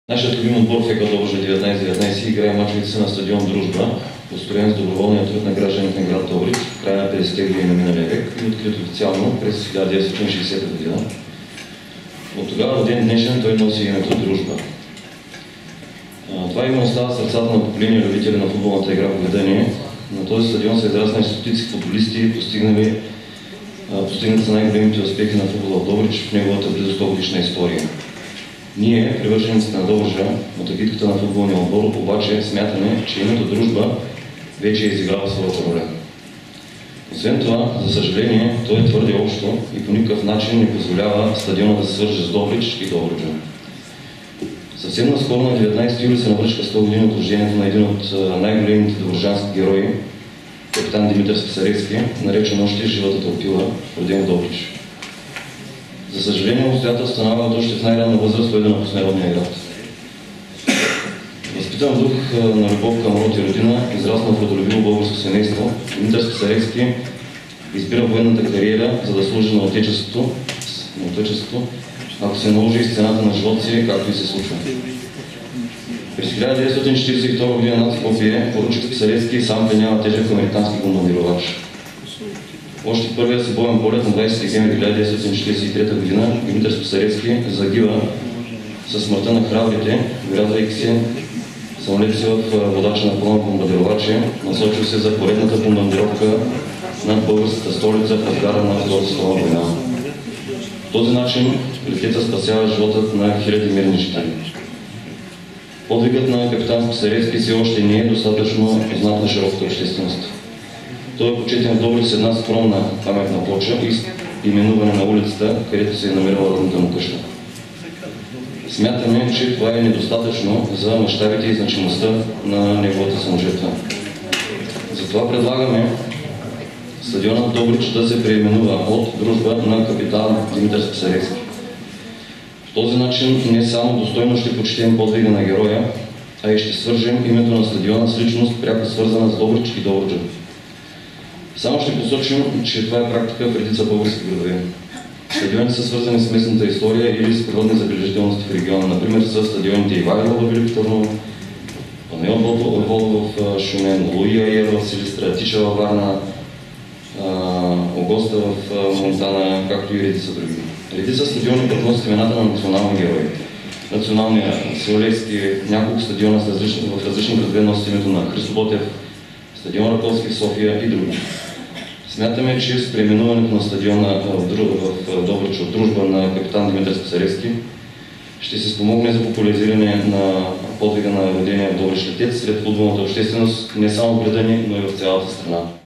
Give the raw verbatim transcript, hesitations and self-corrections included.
Нашият любим отбор ФК Добруджа деветнайсет деветнайсет играе мачовете си на стадион Дружба, построен с доброволния труд на гражданите на град Добрич в края на петдесетте години на миналия век и открит официално през хиляда деветстотин и шейсета година. От тогава до ден днешен той носи името Дружба. Това име остава в сърцата на поколения любители на футболната игра поведение. На този стадион са израснали стотици футболисти, постигнали постигнат са най-големите успехи на футбола в Добрич в неговата близо сто годишна история. Ние, привържениците на Добруджа, от агитката на футболния отбор, обаче смятаме, че името Дружба вече е изиграла своята роля. Освен това, за съжаление, то е твърде общо и по никакъв начин не позволява стадиона да се свърже с Добрич и Добруджа. Съвсем наскоро на деветнайсети юли се навръчка сто години от рождението на един от най-големите добруджански герои, капитан Димитър Списаревски, наречен още Живата тълпила, роден в Добрич. За съжаление, обстоятелствата налагат още в най-ранна възраст той да напусне родния град. Възпитан дух на любов към род и родина, израснал в родолюбиво българско семейство, Димитър Списаревски избира военната кариера, за да служи на отечеството, на отечеството, ако се наложи из цената на живота си, както и се случва. През хиляда деветстотин четиридесет и втора година над Скопие поручик Списаревски сам пленява тежък американски бомбардировач. Още в първия си боен полет на двайсети декември хиляда деветстотин четиридесет и трета година Димитър Списаревски загива със смъртта на храбрите, врязвайки се самолети си в водача на пълна бомбардировача, насочил се за поредната бомбардировка над българската столица в разгара на Втората световна война. По този начин летеца спасява животът на хиляди мирни жители. Подвигът на капитан Списаревски все още не е достатъчно познат на широката общественост. Той е почетен в Добрич с една скромна паметна плоча и именуване на улицата, където се е намирала родната му къща. Смятаме, че това е недостатъчно за мащабите и значимостта на неговата саможертва. Затова предлагаме стадионът Добрич да се преименува от Дружба на капитан Димитър Списаревски. В този начин не само достойно ще почетем подвига на героя, а и ще свържем името на стадиона с личност, пряко свързана с Добрич и Добруджа. Само ще посочим, че това е практика в редица български градове. Стадионите са свързани с местната история или с природни забележителности в региона. Например, с стадионите Ивайло в Велико Търново, Панайот Волов в Шумен, Луи Аер в Силистра, Тича във Варна, Огоста в Монтана, както и редица други. Редица стадиони пък носят имената на национални герои. Националния Силевски, няколко стадиона в различни градове носят името на Христо Ботев, стадион Раковски в София и други. Смятаме, че с преименуването на стадиона в Добрич от Дружба на капитан Димитър Списаревски ще се спомогне за популяризиране на подвига на родения в Добрич летец сред футболната общественост не само в града ни, но и в цялата страна.